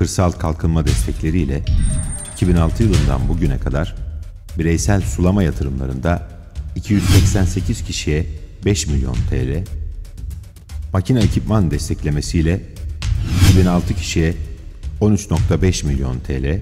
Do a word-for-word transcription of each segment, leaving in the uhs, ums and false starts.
kırsal kalkınma destekleriyle iki bin altı yılından bugüne kadar bireysel sulama yatırımlarında iki yüz seksen sekiz kişiye beş milyon T L, makine ekipman desteklemesiyle iki bin altı kişiye on üç nokta beş milyon T L,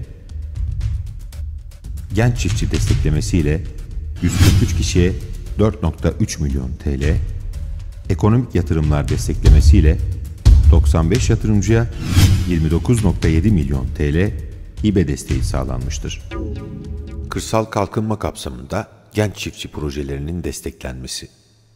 genç çiftçi desteklemesiyle yüz kırk üç kişiye dört nokta üç milyon T L, ekonomik yatırımlar desteklemesiyle doksan beş yatırımcıya yirmi dokuz nokta yedi milyon T L hibe desteği sağlanmıştır. Kırsal kalkınma kapsamında genç çiftçi projelerinin desteklenmesi.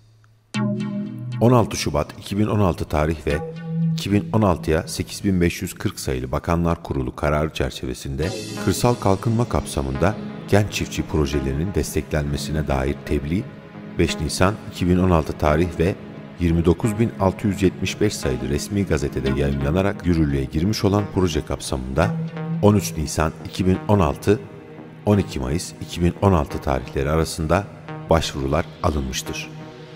on altı Şubat iki bin on altı tarih ve iki bin on altıya sekiz bin beş yüz kırk sayılı Bakanlar Kurulu kararı çerçevesinde kırsal kalkınma kapsamında genç çiftçi projelerinin desteklenmesine dair tebliğ, beş Nisan iki bin on altı tarih ve yirmi dokuz bin altı yüz yetmiş beş sayılı resmi gazetede yayımlanarak yürürlüğe girmiş olan proje kapsamında on üç Nisan iki bin on altı - on iki Mayıs iki bin on altı tarihleri arasında başvurular alınmıştır.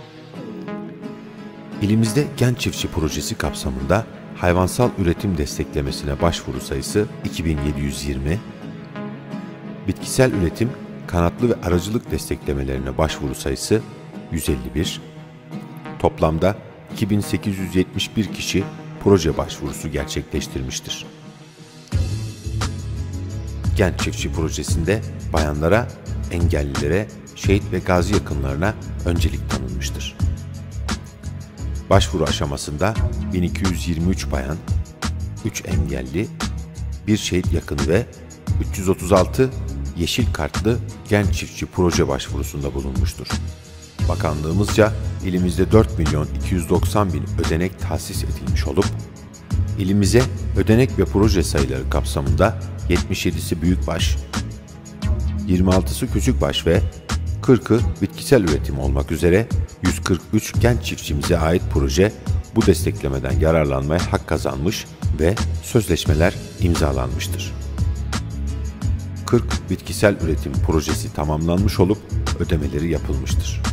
İlimizde genç çiftçi projesi kapsamında hayvansal üretim desteklemesine başvuru sayısı iki bin yedi yüz yirmi, bitkisel üretim, kanatlı ve aracılık desteklemelerine başvuru sayısı yüz elli bir, toplamda iki bin sekiz yüz yetmiş bir kişi proje başvurusu gerçekleştirmiştir. Genç çiftçi projesinde bayanlara, engellilere, şehit ve gazi yakınlarına öncelik tanınmıştır. Başvuru aşamasında bin iki yüz yirmi üç bayan, üç engelli, bir şehit yakını ve üç yüz otuz altı yeşil kartlı genç çiftçi proje başvurusunda bulunmuştur. Bakanlığımızca ilimizde dört milyon iki yüz doksan bin ödenek tahsis edilmiş olup, ilimize ödenek ve proje sayıları kapsamında yetmiş yedisi büyükbaş, yirmi altısı küçükbaş ve kırkı bitkisel üretim olmak üzere yüz kırk üç genç çiftçimize ait proje bu desteklemeden yararlanmaya hak kazanmış ve sözleşmeler imzalanmıştır. kırk bitkisel üretim projesi tamamlanmış olup ödemeleri yapılmıştır.